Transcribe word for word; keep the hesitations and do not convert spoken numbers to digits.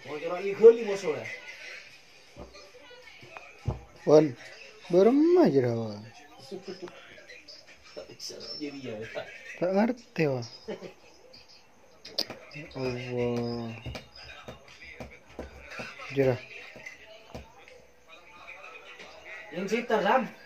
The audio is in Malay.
Oh, orang ini geli musuh ya. Wan, berem aja dah wah. Tak bisa jadi ya. Tak ngerti wah. Allah. Jerah. Yang cerita Ram.